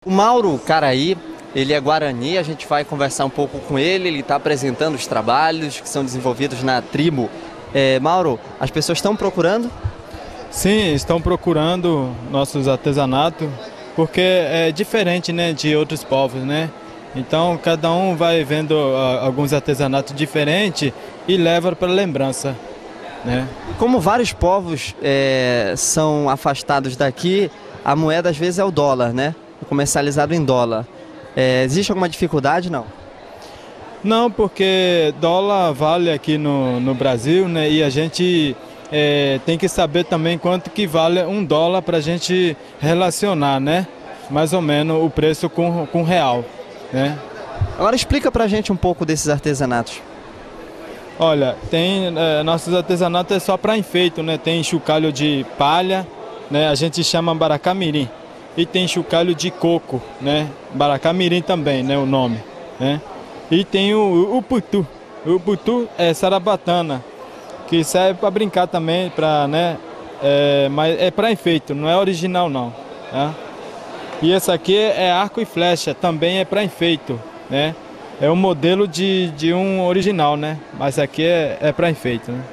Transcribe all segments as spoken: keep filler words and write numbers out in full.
O Mauro Caraí, ele é guarani, a gente vai conversar um pouco com ele, ele está apresentando os trabalhos que são desenvolvidos na tribo. É, Mauro, as pessoas estão procurando? Sim, estão procurando nossos artesanatos, porque é diferente, né, de outros povos, né? Então cada um vai vendo uh, alguns artesanatos diferentes e leva para lembrança, né? Como vários povos é, são afastados daqui, a moeda às vezes é o dólar, né? Comercializado em dólar. É, existe alguma dificuldade, não? Não, porque dólar vale aqui no, no Brasil, né? E a gente é, tem que saber também quanto que vale um dólar para a gente relacionar, né? Mais ou menos o preço com, com real, né? Agora explica pra gente um pouco desses artesanatos. Olha, tem é, nossos artesanatos é só para enfeite, né? Tem chocalho de palha, né? A gente chama baracamirim. E tem chocalho de coco, né? Baracamirim também, né? O nome, né? E tem o, o putu. O putu é sarabatana, que serve para brincar também, para, né? É, mas é para enfeite, não é original não, tá? E esse aqui é arco e flecha, também é para enfeite, né? É um modelo de, de um original, né? Mas aqui é, é para enfeite, né?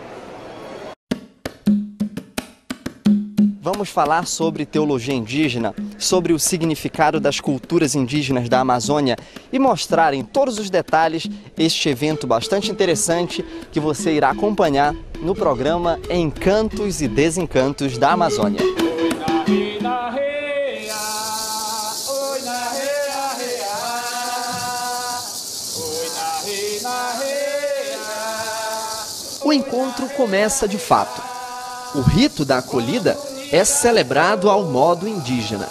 Vamos falar sobre teologia indígena, sobre o significado das culturas indígenas da Amazônia e mostrar em todos os detalhes este evento bastante interessante que você irá acompanhar no programa Encantos e Desencantos da Amazônia. O encontro começa de fato. O rito da acolhida é celebrado ao modo indígena.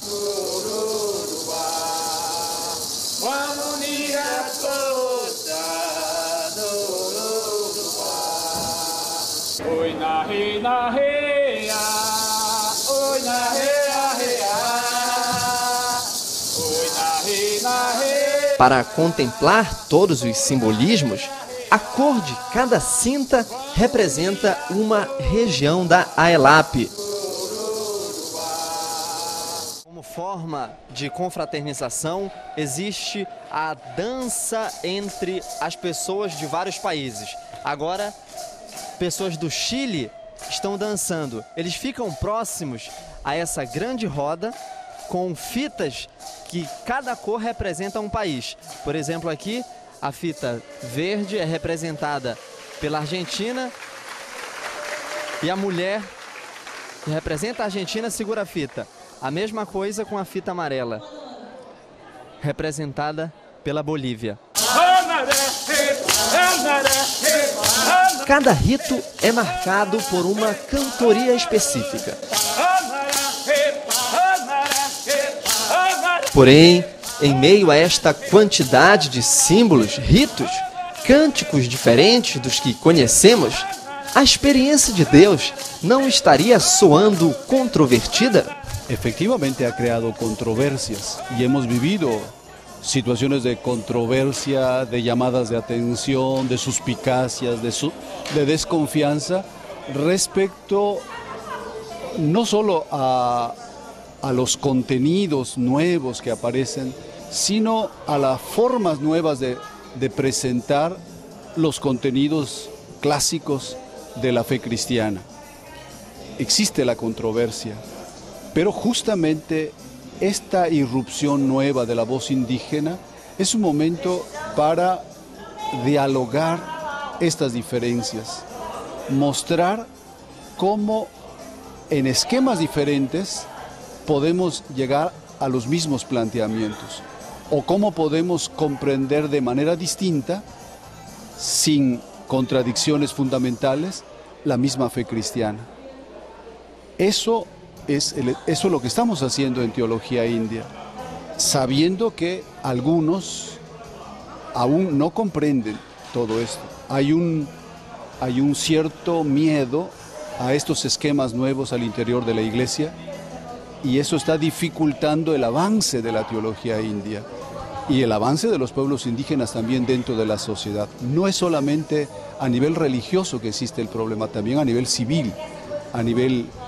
Para contemplar todos os simbolismos, a cor de cada cinta representa uma região da Aelap. Como forma de confraternização, existe a dança entre as pessoas de vários países. Agora, pessoas do Chile estão dançando. Eles ficam próximos a essa grande roda com fitas que cada cor representa um país. Por exemplo, aqui, a fita verde é representada pela Argentina e a mulher que representa a Argentina segura a fita. A mesma coisa com a fita amarela, representada pela Bolívia. Cada rito é marcado por uma cantoria específica. Porém, em meio a esta quantidade de símbolos, ritos, cânticos diferentes dos que conhecemos, a experiência de Deus não estaria soando controvertida? Efectivamente ha creado controversias y hemos vivido situaciones de controversia, de llamadas de atención, de suspicacias, de, su, de desconfianza respecto no solo a, a los contenidos nuevos que aparecen, sino a las formas nuevas de, de presentar los contenidos clásicos de la fe cristiana. Existe la controversia, pero justamente esta irrupción nueva de la voz indígena es un momento para dialogar estas diferencias, mostrar cómo en esquemas diferentes podemos llegar a los mismos planteamientos o cómo podemos comprender de manera distinta, sin contradicciones fundamentales, la misma fe cristiana. Eso es, el, eso es lo que estamos haciendo en Teología India, sabiendo que algunos aún no comprenden todo esto. Hay un, hay un cierto miedo a estos esquemas nuevos al interior de la Iglesia y eso está dificultando el avance de la teología india y el avance de los pueblos indígenas también dentro de la sociedad. No es solamente a nivel religioso que existe el problema, también a nivel civil, a nivel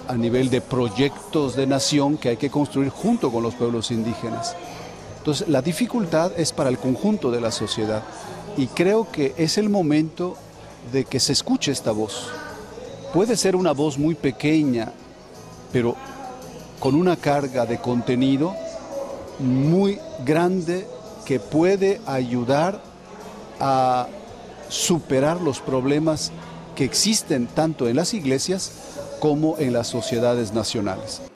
a nivel de proyectos de nación que hay que construir junto con los pueblos indígenas. Entonces, la dificultad es para el conjunto de la sociedad y creo que es el momento de que se escuche esta voz. Puede ser una voz muy pequeña, pero con una carga de contenido muy grande que puede ayudar a superar los problemas que existen tanto en las iglesias como en las sociedades nacionales.